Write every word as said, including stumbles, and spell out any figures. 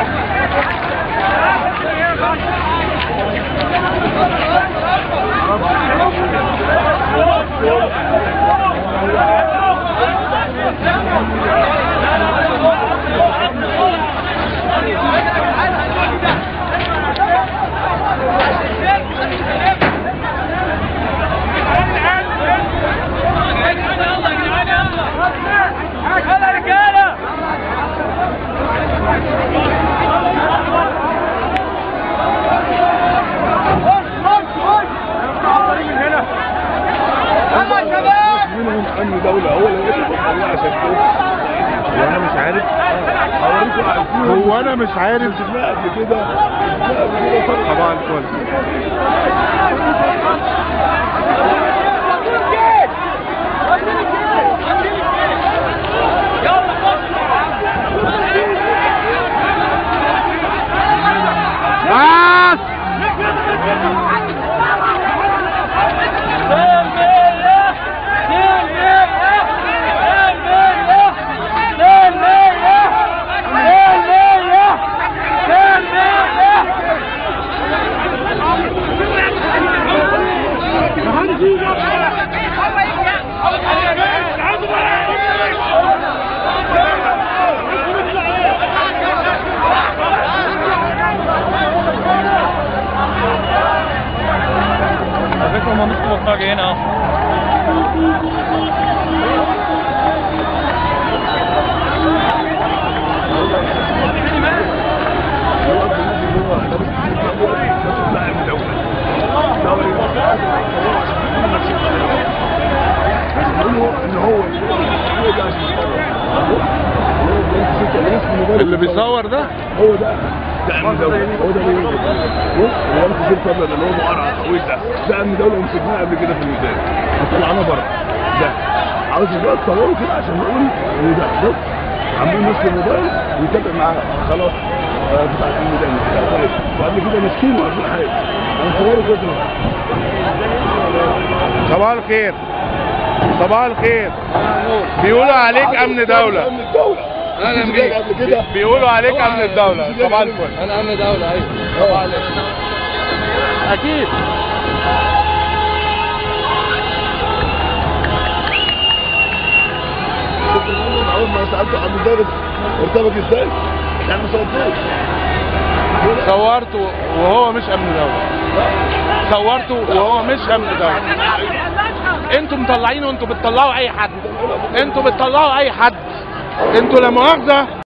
أمن دولة هو اللي وقف عشان كده. وانا مش عارف هو انا مش عارف شفناها قبل كده طبعا الفل. هم مسكوا الطاقة هنا. اللي بيصور ده هو ده ده امن دوله. هو ده اللي بص هو انت شفت قبل اللي هو مقرع الطويل ده ده امن دوله ومسكناه قبل كده في الميدان وطلعناه بره. ده عاوز بقى تصوره كده عشان نقول ان ده بص عاملين نص الموبايل ويتابع معاها خلاص بتاع الميدان وقبل كده ماسكينه وقبل حاجه هنصوره كده. صباح الخير صباح الخير. بيقولوا عليك امن دوله. امن الدوله اهلا بيك. قبل كده بيقولوا عليك امن الدوله. صباح الفل. انا امن دوله. ايوه صباح الخير. اكيد. اول ما سالته عن الدوله ارتبك ازاي؟ يعني ما صورتوش. صورته وهو مش امن دوله. صورته وهو مش امن دوله. انتوا مطلعينه وانتوا بتطلعوا اي حد. انتوا بتطلعوا اي حد. انتوا لا مؤاخذه